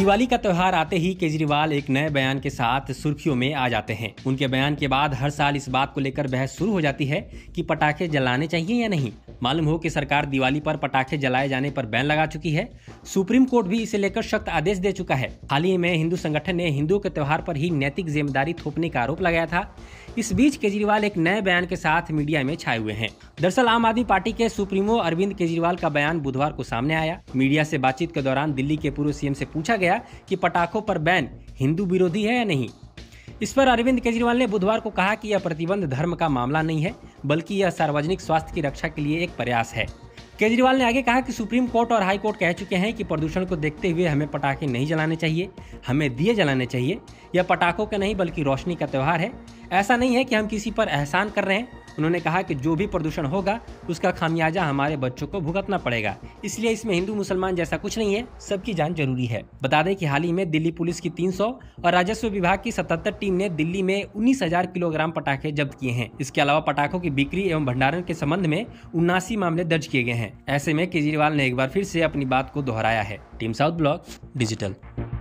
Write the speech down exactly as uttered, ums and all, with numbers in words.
दिवाली का त्योहार आते ही केजरीवाल एक नए बयान के साथ सुर्खियों में आ जाते हैं। उनके बयान के बाद हर साल इस बात को लेकर बहस शुरू हो जाती है कि पटाखे जलाने चाहिए या नहीं। मालूम हो कि सरकार दिवाली पर पटाखे जलाए जाने पर बैन लगा चुकी है। सुप्रीम कोर्ट भी इसे लेकर सख्त आदेश दे चुका है। हाल ही में हिंदू संगठन ने हिंदुओं के त्योहार पर ही नैतिक जिम्मेदारी थोपने का आरोप लगाया था। इस बीच केजरीवाल एक नए बयान के साथ मीडिया में छाए हुए हैं। दरअसल आम आदमी पार्टी के सुप्रीमो अरविंद केजरीवाल का बयान बुधवार को सामने आया। मीडिया से बातचीत के दौरान दिल्ली के पूर्व सीएम से पूछा गया कि पटाखों पर बैन हिंदू विरोधी है या नहीं। इस पर अरविंद केजरीवाल ने बुधवार को कहा कि यह प्रतिबंध धर्म का मामला नहीं है, बल्कि यह सार्वजनिक स्वास्थ्य की रक्षा के लिए एक प्रयास है। केजरीवाल ने आगे कहा कि सुप्रीम कोर्ट और हाई कोर्ट कह चुके हैं कि प्रदूषण को देखते हुए हमें पटाखे नहीं जलाने चाहिए, हमें दिए जलाने चाहिए। यह पटाखों का नहीं बल्कि रोशनी का त्यौहार है। ऐसा नहीं है कि हम किसी पर एहसान कर रहे हैं। उन्होंने कहा कि जो भी प्रदूषण होगा उसका खामियाजा हमारे बच्चों को भुगतना पड़ेगा, इसलिए इसमें हिंदू मुसलमान जैसा कुछ नहीं है, सबकी जान जरूरी है। बता दें कि हाल ही में दिल्ली पुलिस की तीन सौ और राजस्व विभाग की सतहत्तर टीम ने दिल्ली में उन्नीस हजार किलोग्राम पटाखे जब्त किए हैं। इसके अलावा पटाखों की बिक्री एवं भंडारण के संबंध में उन्नासी मामले दर्ज किए गए हैं। ऐसे में केजरीवाल ने एक बार फिर से अपनी बात को दोहराया है। Team south block digital.